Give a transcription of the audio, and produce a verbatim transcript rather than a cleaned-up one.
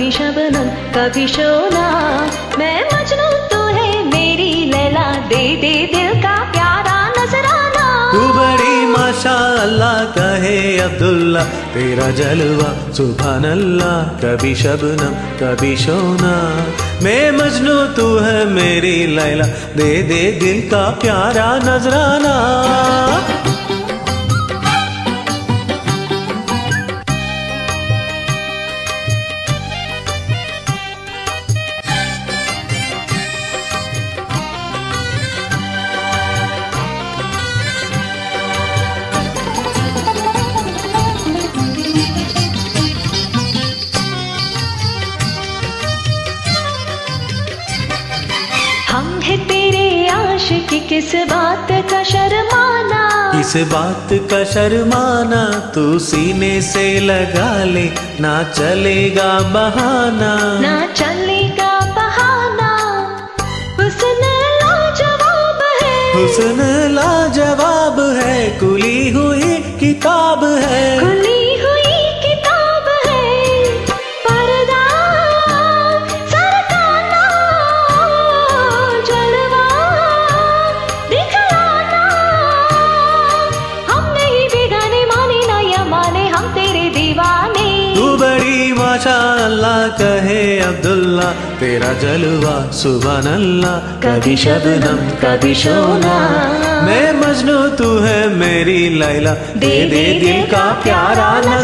कभी शबनम कभी शोला, मैं मजनू तू है मेरी लैला, दे दे दिल का प्यारा नजराना। तू बड़ी माशा अल्लाह कहे अब्दुल्ला, तेरा जलवा सुभान अल्लाह, कभी शबनम कभी शोना, मैं मजनू तू है मेरी लैला, दे दे दिल का प्यारा नजराना। हम है तेरे आशिक, किस बात का शर्माना, किस बात का शर्माना, तू सीने से लगा ले, ना चलेगा बहाना, ना चलेगा बहाना। हुस्न लाजवाब है, हुस्न लाजवाब है, खुली हुई किताब है, खुली हुई किताब है, पर्दा सरकाना, जलवा दिखलाना। हम नहीं बेगाने, माने ना या माने हम तेरे दीवाने। तू बड़ी माशा अल्लाह कहे अब्दुल्ला, तेरा जलवा सुभान अल्लाह, कभी शबनम कभी शोना, मैं मजनू तू है मेरी लैला, दे दे दिल का प्यारा नजर।